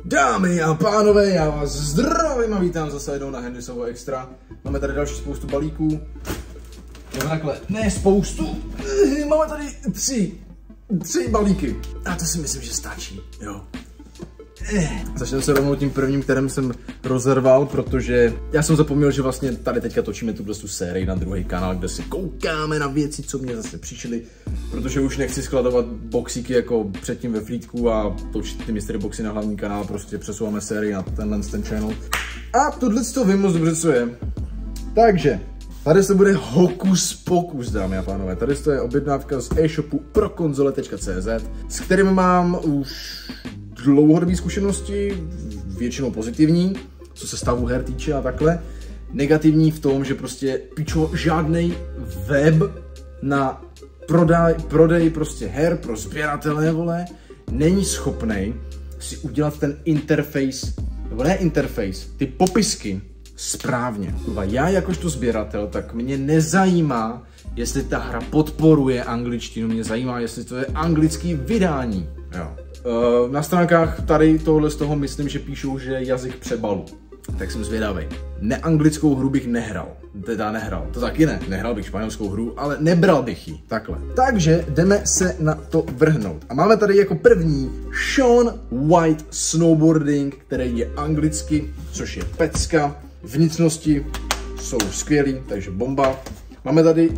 Dámy a pánové, já vás zdravím a vítám zase jednou na Henrysovo Extra. Máme tady další spoustu balíků. Nebo takhle, ne spoustu, máme tady tři balíky. A to si myslím, že stačí, jo. Začneme se rovnou tím prvním, kterým jsem rozerval, protože já jsem zapomněl, že vlastně tady teďka točíme tu sérii na druhý kanál, kde se koukáme na věci, co mě zase přišly, protože už nechci skladovat boxíky jako předtím ve flítku a točit ty mystery boxy na hlavní kanál, prostě přesouváme sérii na ten channel. A tohle to vím moc dobře, co je. Takže, tady se bude hokus pokus, dámy a pánové. Tady to je objednávka z e-shopu prokonzole.cz, s kterým mám už dlouhodobé zkušenosti, většinou pozitivní, co se stavu her týče a takhle. Negativní v tom, že prostě pičo, žádnej web na prodej prostě her pro sběratele, vole, není schopnej si udělat ten interface, nebo ne interface, ty popisky správně. Já jakožto sběratel, tak mě nezajímá, jestli ta hra podporuje angličtinu, mě zajímá, jestli to je anglický vydání. Jo. Na stránkách tady tohle z toho myslím, že píšou, že jazyk přebalu. Tak jsem zvědavý. Neanglickou hru bych nehrál. To taky ne. Nehrál bych španělskou hru, ale nebral bych ji. Takhle. Takže jdeme se na to vrhnout. A máme tady jako první Shaun White Snowboarding, který je anglicky, což je pecka. Vnitřnosti jsou skvělý, takže bomba. Máme tady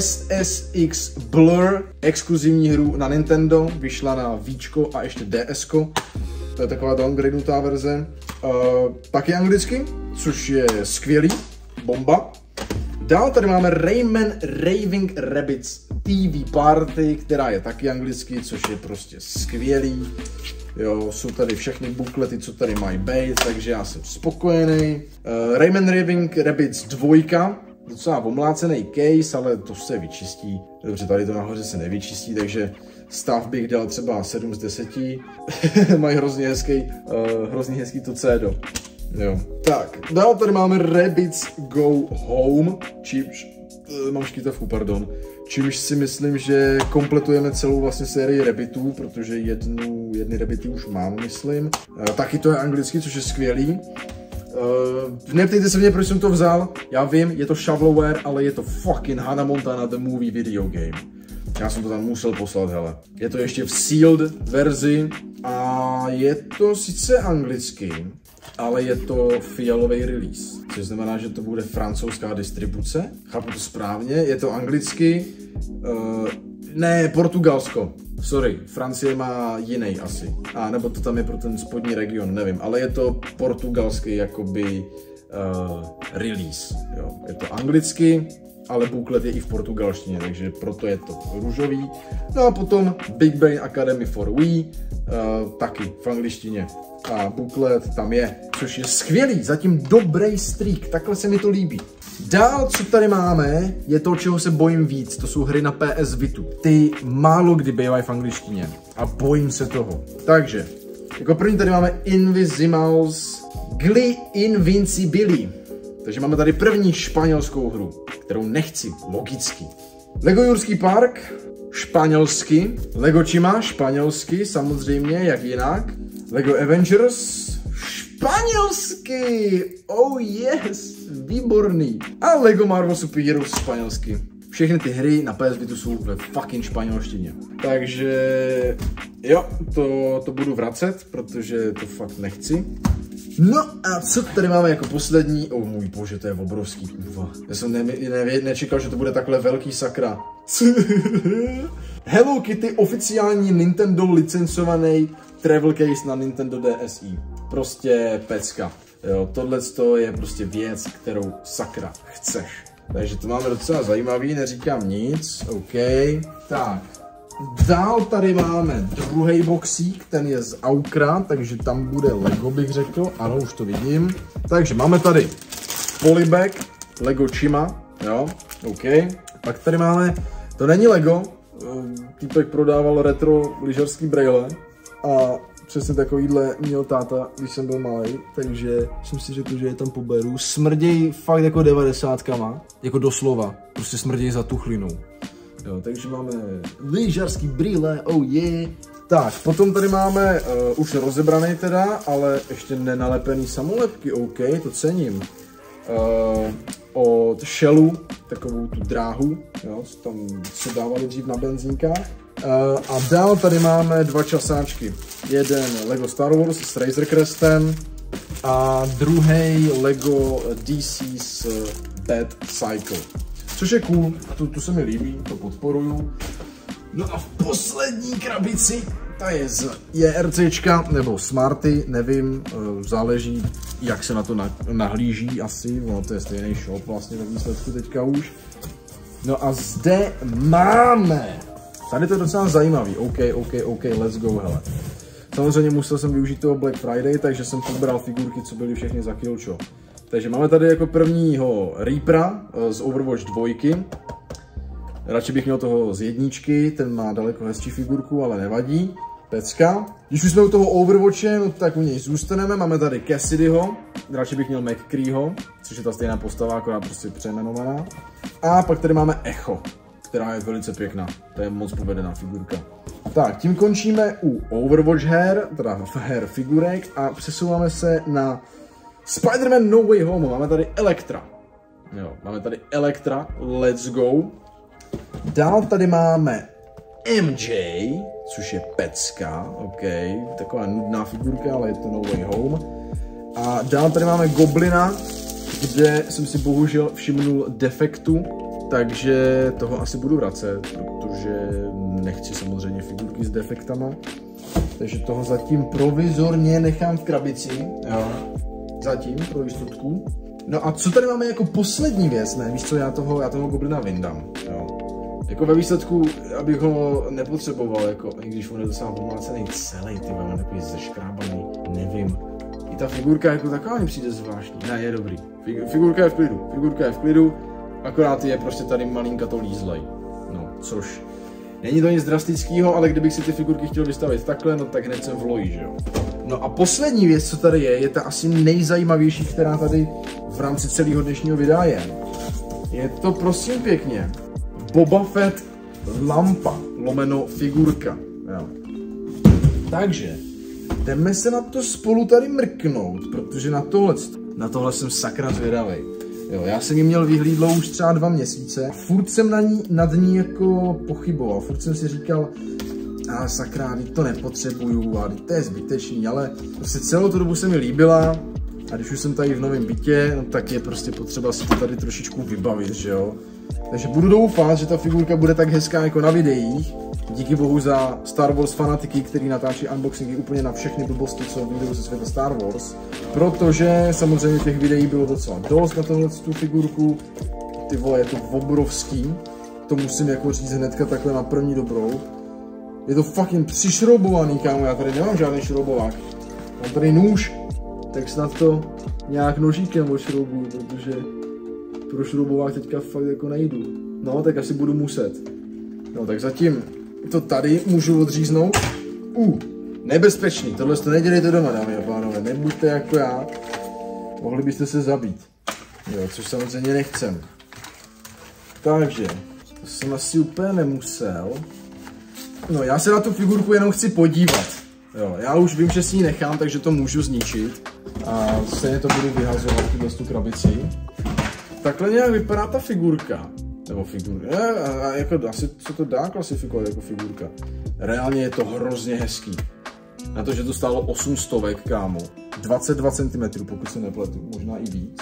SSX Blur, exkluzivní hru na Nintendo, vyšla na Víčko a ještě DSko. To je taková downgradenutá verze. Taky anglicky, což je skvělý, bomba. Dál tady máme Rayman Raving Rabbids TV Party, která je taky anglicky, což je prostě skvělý. Jo, jsou tady všechny buklety, co tady mají být, takže já jsem spokojený. Rayman Raving Rabbids 2. Docela omlácený case, ale to se vyčistí. Dobře, tady to nahoře se nevyčistí, takže stav bych dal třeba 7 z 10. Mají hrozně hezký to cédo. Jo. Tak, dál tady máme Rabbids Go Home, mám škytavku, pardon. Čímž si myslím, že kompletujeme celou vlastně sérii Rabbitů, protože jedny Rabbity už mám, myslím. Taky to je anglicky, což je skvělý. Neptejte se mě, proč jsem to vzal, já vím, je to shovelware, ale je to fucking Hannah Montana The Movie video game. Já jsem to tam musel poslat, hele. Je to ještě v sealed verzi a je to sice anglicky, ale je to fialový release, což znamená, že to bude francouzská distribuce. Chápu to správně, je to anglicky, ne, Portugalsko. Sorry, Francie má jiný asi. A nebo to tam je pro ten spodní region, nevím. Ale je to portugalský jakoby release. Jo. Je to anglicky, ale booklet je i v portugalštině, takže proto je to růžový. No a potom Big Brain Academy for Wii, taky v angličtině. A booklet tam je, což je skvělý, zatím dobrý streak, takhle se mi to líbí. Dál, co tady máme, je to, čeho se bojím víc, to jsou hry na PS Vitu. Ty málo kdy bývají v angličtině a bojím se toho. Takže, jako první tady máme Invisimals Gli Invincibili. Takže máme tady první španělskou hru, kterou nechci, logicky. Lego Jurský park, španělsky. Lego Chima, španělsky, samozřejmě, jak jinak. Lego Avengers, španělsky, oh yes, výborný. A Lego Marvel Super Heroes španělsky. Všechny ty hry na PS Vitu jsou ve fucking španělštině. Takže jo, to budu vracet, protože to fakt nechci. No a co tady máme jako poslední? Oh můj bože, to je obrovský, kurva. Já jsem nečekal, že to bude takhle velký, sakra. Hello Kitty, oficiální Nintendo licencovaný travel case na Nintendo DSi. Prostě pecka. Jo, tohle je prostě věc, kterou sakra chceš. Takže to máme docela zajímavý, neříkám nic. OK. Tak. Dál tady máme druhý boxík, ten je z Aukra, takže tam bude Lego, bych řekl. Ano, už to vidím. Takže máme tady Polybag, Lego Chima, jo, OK. Pak tady máme, to není Lego, týpek prodával retro lyžařský brejle a přesně takovýhle měl táta, když jsem byl malý, takže jsem si řekl, že je tam poberu. Smrděj fakt jako 90kama, jako doslova, prostě smrděj za tuchlinou. Jo, takže máme lyžařský brýle, oh yeah. Tak, potom tady máme už rozebraný teda, ale ještě nenalepený samolepky, OK, to cením. Od Shellu, takovou tu dráhu, jo, tam se dávali dřív na benzínkách. A dál tady máme dva časáčky. Jeden Lego Star Wars s Razor Crestem a druhý Lego DC s Bad Cycle. Což je cool, to se mi líbí, to podporuju. No a v poslední krabici, ta je z JRCčka, nebo Smarty, nevím, záleží, jak se na to nahlíží asi, ono to je stejný shop vlastně ve výsledku teďka už. No a zde máme, tady to je docela zajímavý, OK, let's go, hele. Samozřejmě musel jsem využít toho Black Friday, takže jsem pobral figurky, co byly všechny za kilčo. Takže máme tady jako prvního Reapera z Overwatch 2. Radši bych měl toho z 1, ten má daleko hezčí figurku, ale nevadí. Pecka. Když už jsme u toho Overwatche, no tak u něj zůstaneme. Máme tady Cassidyho, radši bych měl McCreeho, což je ta stejná postava, akorát prostě přejmenovaná. A pak tady máme Echo, která je velice pěkná. To je moc povedená figurka. Tak, tím končíme u Overwatch her, teda her figurek a přesouváme se na Spider-Man No Way Home. Máme tady Elektra. Jo, máme tady Elektra, let's go. Dál tady máme MJ, což je pecka, OK, taková nudná figurka, ale je to No Way Home. A dál tady máme Goblina, kde jsem si bohužel všimnul defektu, takže toho asi budu vracet, protože nechci samozřejmě figurky s defektama. Takže toho zatím provizorně nechám v krabici, jo, zatím pro jistotku. No a co tady máme jako poslední věc, ne, víš co, já toho Goblina vyndám, jo. Jako ve výsledku, abych ho nepotřeboval, jako, i když on je docela pomlácený celý, ty mám takový zeškrábaný, nevím. I ta figurka jako taková mi přijde zvláštní, ne, je dobrý. Figurka je v klidu, akorát je prostě tady malinka to lízlej. No, což není to nic drastického, ale kdybych si ty figurky chtěl vystavit takhle, no tak hned jsem v loji, že jo. No a poslední věc, co tady je ta asi nejzajímavější, která tady v rámci celého dnešního videa je. Je to prosím pěkně Boba Fett lampa, lomeno figurka. Jo. Takže jdeme se na to spolu tady mrknout, protože na tohle jsem sakra zvědavý. Jo, já jsem ji měl vyhlídlo už třeba 2 měsíce. Furt jsem nad ní jako pochyboval. Furt jsem si říkal, a sakra, to nepotřebuju, a to je zbytečný, ale prostě celou tu dobu se mi líbila. A když už jsem tady v novém bytě, no tak je prostě potřeba si to tady trošičku vybavit, že jo. Takže budu doufat, že ta figurka bude tak hezká jako na videích. Díky bohu za Star Wars fanatiky, který natáčí unboxingy úplně na všechny blbosti, co vyjdou ze světa Star Wars. Protože samozřejmě těch videí bylo docela dost na tohle tu figurku. Ty vole, je to obrovský. To musím jako říct hnedka takhle na první dobrou. Je to fucking přišroubovaný, kámo, já tady nemám žádný šroubovák. Mám tady nůž, tak snad to nějak nožíkem ošroubuju, protože pro šroubovák teďka fakt jako nejdu. No, tak asi budu muset. No, tak zatím to tady můžu odříznout. Nebezpečný, tohle to nedělejte doma, dámy a pánové, nebuďte jako já. Mohli byste se zabít. Jo, což samozřejmě nechcem. Takže, to jsem asi úplně nemusel. No, já se na tu figurku jenom chci podívat. Jo, já už vím, že si ji nechám, takže to můžu zničit. A stejně to budu vyhazovat tu krabici. Takhle nějak vypadá ta figurka. Nebo figurka. A jako asi co to dá klasifikovat jako figurka. Reálně je to hrozně hezký. Na to, že to stálo 800, kámo. 22 cm, pokud se nepletu, možná i víc.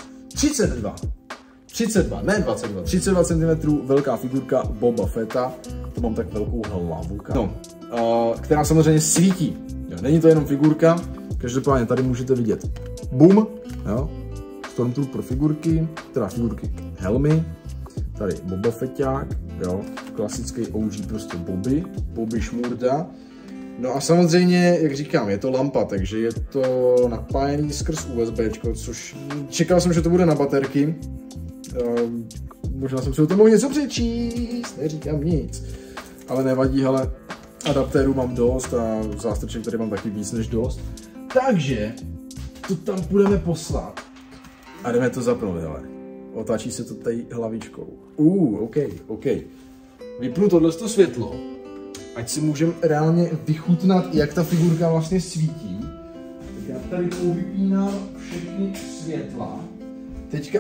32, ne 22, 32 cm velká figurka Boba Fetta. To mám tak velkou hlavu, kámo. No, která samozřejmě svítí. Jo, není to jenom figurka, každopádně tady můžete vidět boom, jo. Stormtrooper figurky, teda figurky helmy. Tady Boba Fetták, jo, klasický OG prostě Bobby šmurda. No a samozřejmě, jak říkám, je to lampa, takže je to napájený skrz USBčko, což čekal jsem, že to bude na baterky. Možná jsem si o tom mohl něco přečíst, neříkám nic. Ale nevadí, hele, adaptérů mám dost a zástrček tady mám taky víc než dost. Takže to tam budeme poslat a jdeme to zapnout, hele. Otáčí se to tady hlavičkou. OK. Vypnu tohle světlo ať si můžeme reálně vychutnat, jak ta figurka vlastně svítí. Tak já tady povypínám všechny světla. Teďka,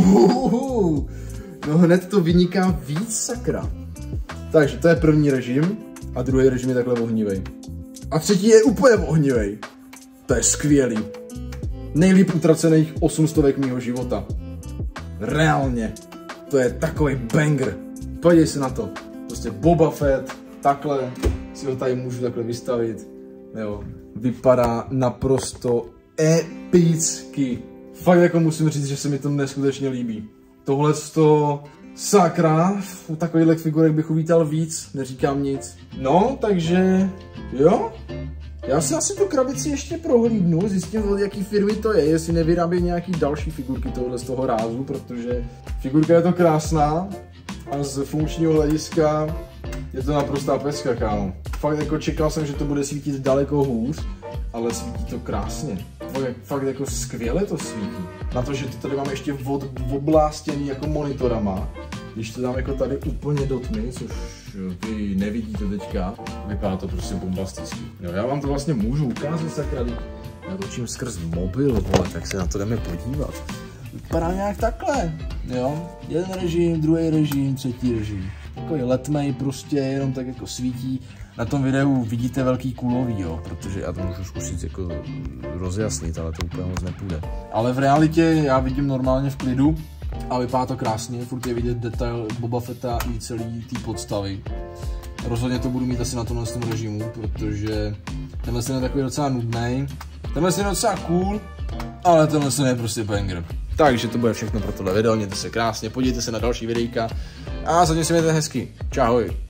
no hned to vyniká víc, sakra. Takže to je první režim a druhý režim je takhle ohnivej. A třetí je úplně ohnivej. To je skvělý. Nejlíp utracených 800 mýho života. Reálně. To je takový banger. Podívej se na to. Prostě Boba Fett, takhle si ho tady můžu takhle vystavit. Jo. Vypadá naprosto epicky. Fakt jako musím říct, že se mi to neskutečně líbí. Tohle z toho sakra, u takovýchhle figurek bych uvítal víc, neříkám nic. No, takže jo. Já si asi tu krabici ještě prohlídnu, zjistím, od jaký firmy to je, jestli nevyrábí nějaký další figurky tohle z toho rázu, protože figurka je to krásná a z funkčního hlediska je to naprostá pecka, kámo. Fakt jako čekal jsem, že to bude svítit daleko hůř, ale svítí to krásně. Fakt jako skvěle to svítí. Na to, že to tady mám ještě oblástěný jako monitorama, když to dám jako tady úplně do tmy, což vy nevidíte teďka, vypadá to prostě bombasticky. Jo, já vám to vlastně můžu ukázat, sakra, já točím skrz mobil, vole, tak se na to jdeme podívat. Vypadá nějak takhle, jo, jeden režim, druhý režim, třetí režim. Takový letmej prostě, jenom tak jako svítí. Na tom videu vidíte velký kulový, jo, protože já to můžu zkusit jako rozjasnit, ale to úplně moc nepůjde. Ale v realitě já vidím normálně v klidu a vypadá to krásně, furt je vidět detail Boba Fetta i celý té podstavy. Rozhodně to budu mít asi na tomhle režimu, protože tenhle je takový docela nudný, tenhle je docela cool, ale tenhle je prostě banger. Takže to bude všechno pro tohle video, mějte se krásně, podívejte se na další videjka a zatím si mějte hezky. Čahoj.